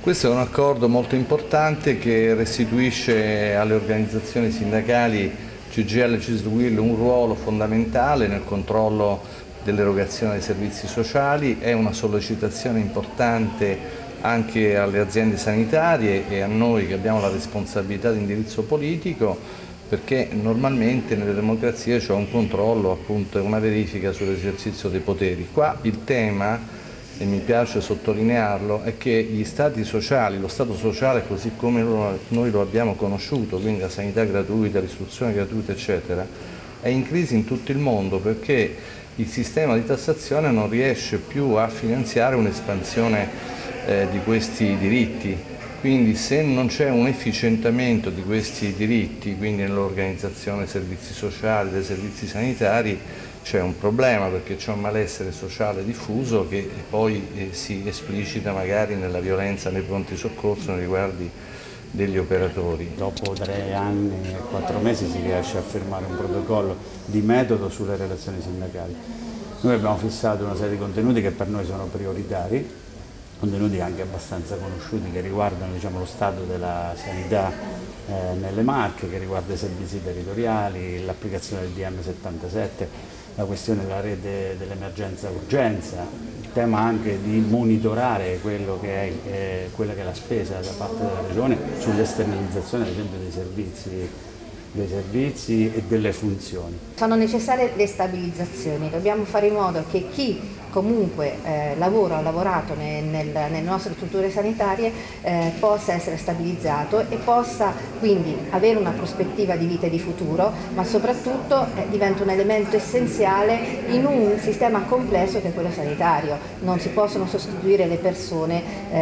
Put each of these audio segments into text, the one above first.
Questo è un accordo molto importante che restituisce alle organizzazioni sindacali CGIL e CISL-UIL un ruolo fondamentale nel controllo dell'erogazione dei servizi sociali, è una sollecitazione importante anche alle aziende sanitarie e a noi che abbiamo la responsabilità di indirizzo politico, perché normalmente nelle democrazie c'è un controllo, appunto, e una verifica sull'esercizio dei poteri. Qua il tema, e mi piace sottolinearlo, è che gli stati sociali, lo Stato sociale così come noi lo abbiamo conosciuto, quindi la sanità gratuita, l'istruzione gratuita eccetera, è in crisi in tutto il mondo perché il sistema di tassazione non riesce più a finanziare un'espansione di questi diritti. Quindi se non c'è un efficientamento di questi diritti, quindi nell'organizzazione dei servizi sociali, dei servizi sanitari, c'è un problema perché c'è un malessere sociale diffuso che poi si esplicita magari nella violenza nei pronti soccorso nei riguardi degli operatori. Dopo 3 anni e 4 mesi si riesce a firmare un protocollo di metodo sulle relazioni sindacali. Noi abbiamo fissato una serie di contenuti che per noi sono prioritari, contenuti anche abbastanza conosciuti che riguardano, diciamo, lo stato della sanità nelle Marche, che riguarda i servizi territoriali, l'applicazione del DM 77, la questione della rete dell'emergenza urgenza, il tema anche di monitorare quella che è la spesa da parte della Regione sull'esternalizzazione ad esempio dei servizi e delle funzioni. Sono necessarie le stabilizzazioni, dobbiamo fare in modo che chi comunque ha lavorato nelle nostre strutture sanitarie possa essere stabilizzato e possa quindi avere una prospettiva di vita e di futuro, ma soprattutto diventa un elemento essenziale in un sistema complesso che è quello sanitario. Non si possono sostituire le persone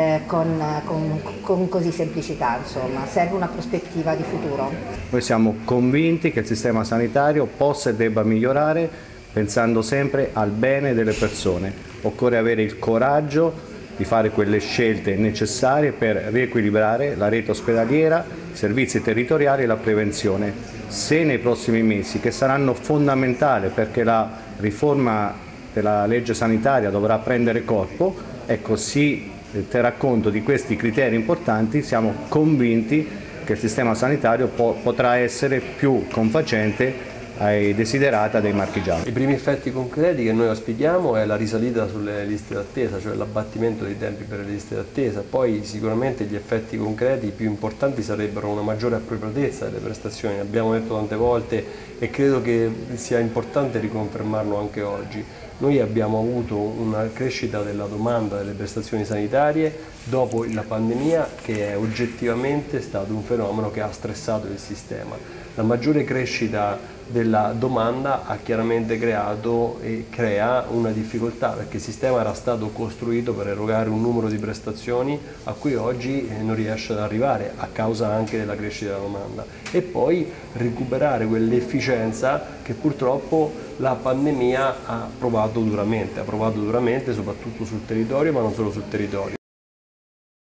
con così semplicità, insomma, serve una prospettiva di futuro. Noi siamo convinti che il sistema sanitario possa e debba migliorare pensando sempre al bene delle persone. Occorre avere il coraggio di fare quelle scelte necessarie per riequilibrare la rete ospedaliera, i servizi territoriali e la prevenzione. Se nei prossimi mesi, che saranno fondamentali perché la riforma della legge sanitaria dovrà prendere corpo, ecco, si terrà conto di questi criteri importanti, siamo convinti che il sistema sanitario potrà essere più confacente ai desiderata dei marchigiani. I primi effetti concreti che noi auspichiamo è la risalita sulle liste d'attesa, cioè l'abbattimento dei tempi per le liste d'attesa. Poi sicuramente gli effetti concreti più importanti sarebbero una maggiore appropriatezza delle prestazioni, l'abbiamo detto tante volte e credo che sia importante riconfermarlo anche oggi. Noi abbiamo avuto una crescita della domanda delle prestazioni sanitarie dopo la pandemia che è oggettivamente stato un fenomeno che ha stressato il sistema. La maggiore crescita della domanda ha chiaramente creato e crea una difficoltà perché il sistema era stato costruito per erogare un numero di prestazioni a cui oggi non riesce ad arrivare a causa anche della crescita della domanda e poi recuperare quell'efficienza che purtroppo la pandemia ha provato duramente soprattutto sul territorio ma non solo sul territorio.